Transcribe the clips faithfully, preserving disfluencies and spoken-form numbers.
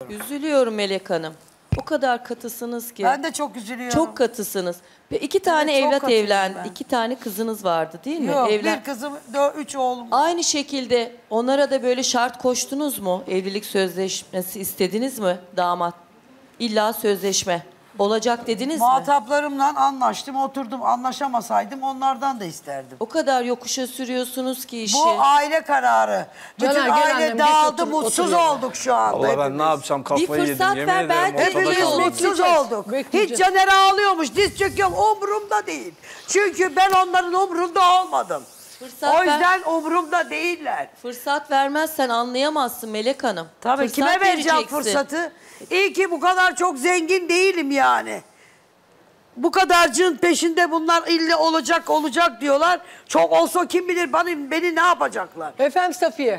Üzülüyorum Melek Hanım. O kadar katısınız ki. Ben de çok üzülüyorum. Çok katısınız. Ve iki tane Evet, evlat evlendi. Ben. İki tane kızınız vardı değil mi? Yok, Evlen... bir kızım, dört, üç oğlum. Aynı şekilde onlara da böyle şart koştunuz mu? Evlilik sözleşmesi istediniz mi damat? İlla sözleşme. Olacak dediniz mi? Muhataplarımla anlaştım, oturdum. Anlaşamasaydım onlardan da isterdim. O kadar yokuşa sürüyorsunuz ki işi. Bu aile kararı. Bütün Caner, gel aile annem, dağıldı, geç otur, mutsuz otur olduk şu anda. Allah ben hepimiz. ne yapacağım kafayı Bir yedim. fırsat Yemin ver, ederim belki ortada Hepimiz iyi olur. kaldım. mutsuz olduk. Hiç Caner ağlıyormuş, diz çöküyorum. Umurumda değil. Çünkü ben onların umurunda olmadım. Fırsat O ver- yüzden umurumda değiller. Fırsat vermezsen anlayamazsın Melek Hanım. Tabii Fırsat kime vereceğim vereceksin. fırsatı? İyi ki bu kadar çok zengin değilim yani. Bu kadarcığın peşinde bunlar ille olacak olacak diyorlar. Çok olsa kim bilir beni, beni ne yapacaklar? Efendim Safiye.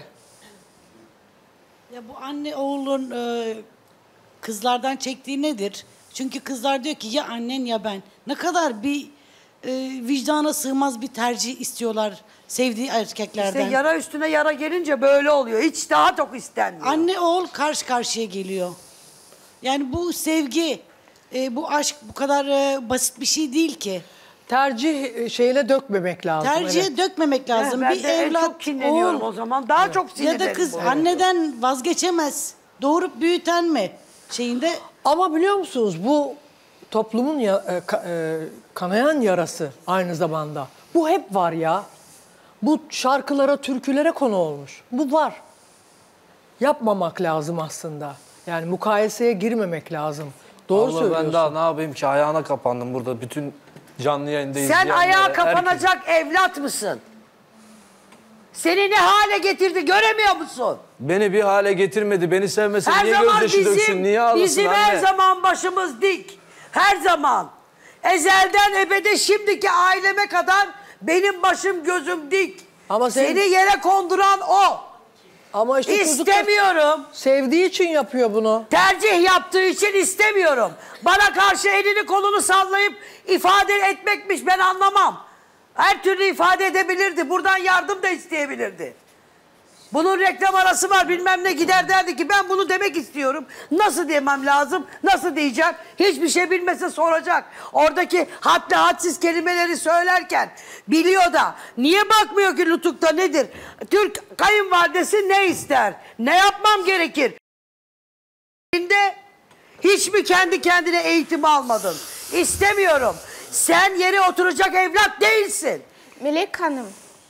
Ya bu anne oğlun e, kızlardan çektiği nedir? Çünkü kızlar diyor ki ya annen ya ben. Ne kadar bir e, vicdana sığmaz bir tercih istiyorlar sevdiği erkeklerden. İşte yara üstüne yara gelince böyle oluyor. Hiç daha çok istenmiyor. Anne oğul karşı karşıya geliyor. Yani bu sevgi, e, bu aşk bu kadar e, basit bir şey değil ki. Tercih şeyle dökmemek lazım. Tercihe evet. dökmemek lazım. ben bir de en evlat, çok kinleniyorum oğul o zaman. Daha çok ya sinirlerim da kız bozuluyor. anneden vazgeçemez. Doğurup büyüten mi şeyinde? Ama biliyor musunuz bu toplumun ya, e, ka- e, kanayan yarası aynı zamanda. Bu hep var ya. Bu şarkılara, türkülere konu olmuş. Bu var. Yapmamak lazım aslında. Yani mukayeseye girmemek lazım. Doğru Allah söylüyorsun. ben daha ne yapayım ki ayağına kapandım burada bütün canlı yayında Sen izleyenlere. ayağa kapanacak evlat mısın? Seni ne hale getirdi göremiyor musun? Beni bir hale getirmedi. Beni sevmese Her niye zaman gözyaşı döksün? bizim, Niye ağlasın bizim anne? her zaman başımız dik. Her zaman. Ezelden ebede şimdiki aileme kadar benim başım gözüm dik. Ama sen- Seni yere konduran o. Ama işte çocuk da İstemiyorum. sevdiği için yapıyor bunu. Tercih yaptığı için istemiyorum. Bana karşı elini kolunu sallayıp ifade etmekmiş ben anlamam. Her türlü ifade edebilirdi. Buradan yardım da isteyebilirdi. Bunun reklam arası var bilmem ne gider derdi ki ben bunu demek istiyorum. Nasıl demem lazım? Nasıl diyeceğim? Hiçbir şey bilmese soracak. Oradaki haddi hadsiz kelimeleri söylerken biliyor da niye bakmıyor ki nutukta nedir? Türk kayınvalidesi ne ister? Ne yapmam gerekir? Hiç mi kendi kendine eğitim almadın? İstemiyorum. Sen yere oturacak evlat değilsin. Melek Hanım,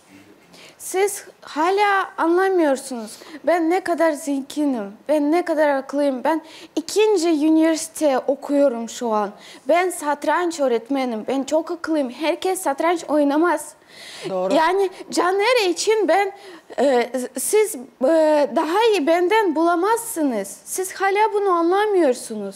siz hala anlamıyorsunuz. Ben ne kadar zenginim, ben ne kadar akıllıyım. Ben ikinci üniversite okuyorum şu an. Ben satranç öğretmenim, ben çok akıllıyım. Herkes satranç oynamaz. Doğru. Yani Caner için ben, e, siz e, daha iyi benden bulamazsınız. Siz hala bunu anlamıyorsunuz.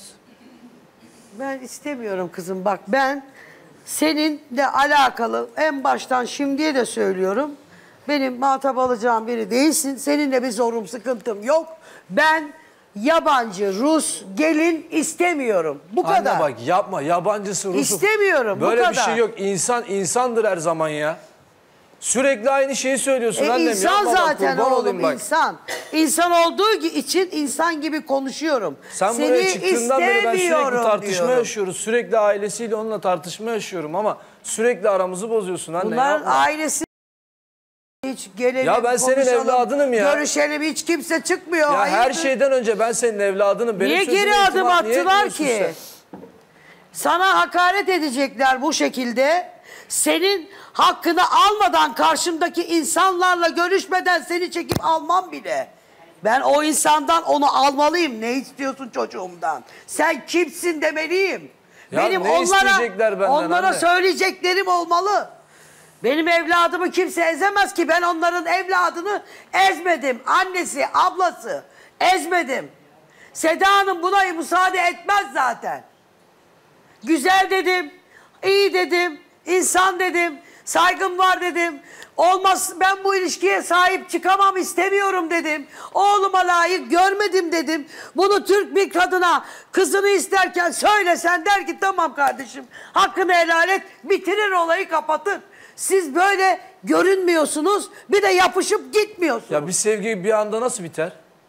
Ben istemiyorum kızım bak ben seninle alakalı en baştan şimdiye de söylüyorum. Benim muhatap alacağım biri değilsin. Seninle bir zorum sıkıntım yok. Ben yabancı Rus gelin istemiyorum. Bu Anne kadar. bak yapma yabancısı Rus'u. İstemiyorum, bu Böyle bir kadar. şey yok. İnsan insandır her zaman ya. Sürekli aynı şeyi söylüyorsun E, annem. insan Yapma bak, zaten kurban oğlum olayım bak. insan. İnsan olduğu için insan gibi konuşuyorum. Sen Seni buraya çıktığından beri ben sürekli istemiyorum tartışma diyorum. yaşıyoruz. Sürekli ailesiyle onunla tartışma yaşıyorum ama sürekli aramızı bozuyorsun anne. Bunların yapma. ailesi hiç gelelim, Ya ben senin konuşalım, evladınım ya. Görüşelim hiç kimse çıkmıyor. Ya her Hayırdır? şeyden önce ben senin evladınım. Benim Niye sözüme geri adım itimat niye attılar etmiyorsun ki? sen? Sana hakaret edecekler bu şekilde. Senin hakkını almadan karşımdaki insanlarla görüşmeden seni çekip almam bile. Ben o insandan onu almalıyım. Ne istiyorsun çocuğumdan? Sen kimsin demeliyim. Ya Benim ne onlara isteyecekler benden onlara anne? söyleyeceklerim olmalı. Benim evladımı kimse ezemez ki. Ben onların evladını ezmedim. Annesi, ablası ezmedim. Seda Hanım buna müsaade etmez zaten. Güzel dedim, iyi dedim, insan dedim, saygım var dedim. Olmaz ben bu ilişkiye sahip çıkamam istemiyorum dedim. Oğluma layık görmedim dedim. Bunu Türk bir kadına kızını isterken söylesen der ki tamam kardeşim hakkını helal et bitirir olayı kapatın. Siz böyle görünmüyorsunuz bir de yapışıp gitmiyorsunuz. Ya bir sevgi bir anda nasıl biter?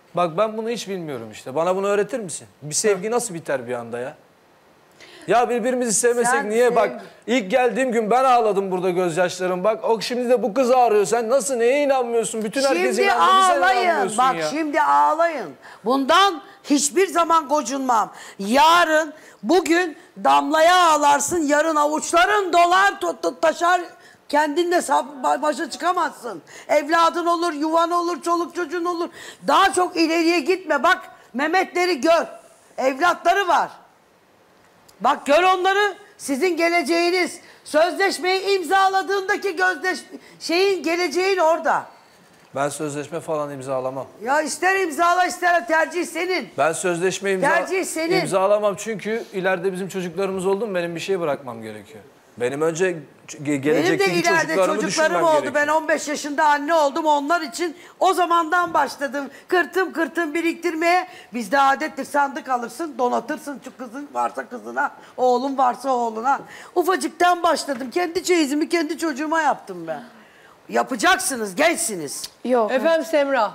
Bak ben bunu hiç bilmiyorum işte. Bana bunu öğretir misin? Bir sevgi nasıl biter bir anda ya? Ya birbirimizi sevmesek Sen niye? sev- Bak ilk geldiğim gün ben ağladım burada gözyaşlarım. Bak o şimdi de bu kız ağrıyor. Sen nasıl neye inanmıyorsun? Bütün herkes Şimdi inandı. Sen ağlayın. inanmıyorsun Bak ya. şimdi ağlayın. Bundan hiçbir zaman gocunmam. Yarın bugün damlaya ağlarsın. Yarın avuçların dolar to- to- taşar. Kendinle sab- başa çıkamazsın. Evladın olur, yuvan olur, çoluk çocuğun olur. Daha çok ileriye gitme. Bak Mehmetleri gör. Evlatları var. Bak gör onları. Sizin geleceğiniz. Sözleşmeyi imzaladığındaki gözdeş şeyin geleceğin orada. Ben sözleşme falan imzalamam. Ya ister imzala ister tercih senin. Ben sözleşme imza Tercih senin. imzalamam çünkü ileride bizim çocuklarımız oldu mu benim bir şey bırakmam gerekiyor. Benim önce ge- Benim de gelecekteki ileride çocuklarımı çocuklarım düşünmem oldu. gerekiyor. Ben on beş yaşında anne oldum. Onlar için o zamandan başladım. Kırtım kırtım biriktirmeye. Bizde adettir, sandık alırsın, donatırsın şu kızın varsa kızına, oğlum varsa oğluna. Ufacıktan başladım. Kendi çeyizimi kendi çocuğuma yaptım ben. Yapacaksınız, gençsiniz. Yok. Efendim Semra.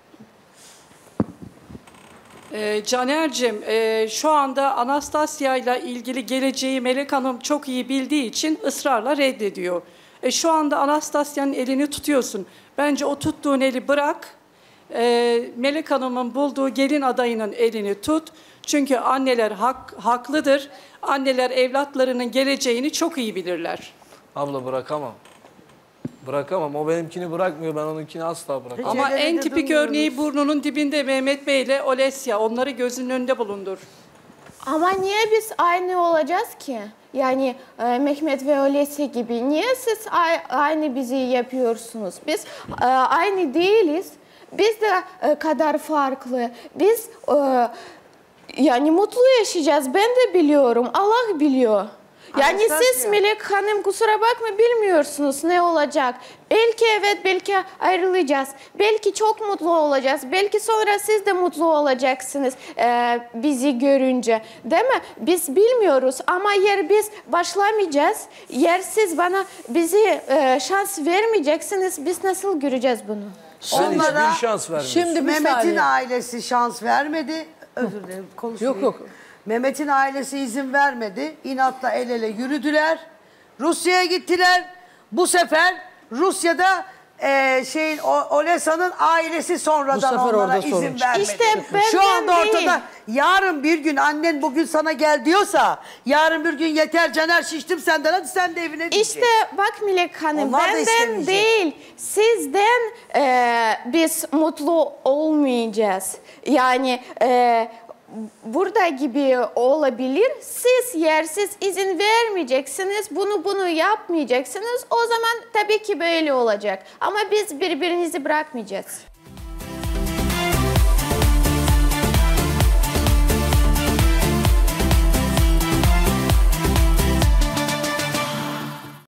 Ee, Caner'cim e, şu anda Anastasya ile ilgili geleceği Melek Hanım çok iyi bildiği için ısrarla reddediyor. E, şu anda Anastasya'nın elini tutuyorsun. Bence o tuttuğun eli bırak. E, Melek Hanım'ın bulduğu gelin adayının elini tut. Çünkü anneler hak, haklıdır. Anneler evlatlarının geleceğini çok iyi bilirler. Abla bırakamam. Bırakamam. O benimkini bırakmıyor. Ben onunkini asla bırakamam. Ama ellerinde en tipik durmuyoruz. örneği burnunun dibinde Mehmet Bey ile Olesya. Onları gözünün önünde bulundur. Ama niye biz aynı olacağız ki? Yani e, Mehmet ve Olesya gibi. Niye siz a- aynı bizi yapıyorsunuz? Biz e, aynı değiliz. Biz de e, kadar farklı. Biz e, yani mutlu yaşayacağız. Ben de biliyorum. Allah biliyor. Yani siz Anastasya. Melek Hanım kusura bakma bilmiyorsunuz ne olacak. Belki evet belki ayrılacağız. Belki çok mutlu olacağız. Belki sonra siz de mutlu olacaksınız e, bizi görünce. Değil mi? Biz bilmiyoruz ama yer biz başlamayacağız. Yer siz bana bizi e, şans vermeyeceksiniz. Biz nasıl göreceğiz bunu? Sen Onlara- hiçbir şans vermiyorsun. Şimdi bir Mehmet'in saniye. ailesi şans vermedi. Özür dilerim konuşmayayım. Yok, yok. Mehmet'in ailesi izin vermedi. İnatla el ele yürüdüler. Rusya'ya gittiler. Bu sefer Rusya'da e, şeyin o, Olesa'nın ailesi Bu sonradan sefer onlara orada izin sorun çıktı. vermedi. İşte Şu benden anda ortada değil. yarın bir gün annen bugün sana gel diyorsa yarın bir gün yeter Caner şiştim senden hadi sen de evine git. İşte bak Melek Hanım Onlar da benden istemeyecek. değil sizden e, biz mutlu olmayacağız. Yani e, burada gibi olabilir. Siz yersiz izin vermeyeceksiniz. Bunu bunu yapmayacaksınız. O zaman tabii ki böyle olacak. Ama biz birbirinizi bırakmayacağız.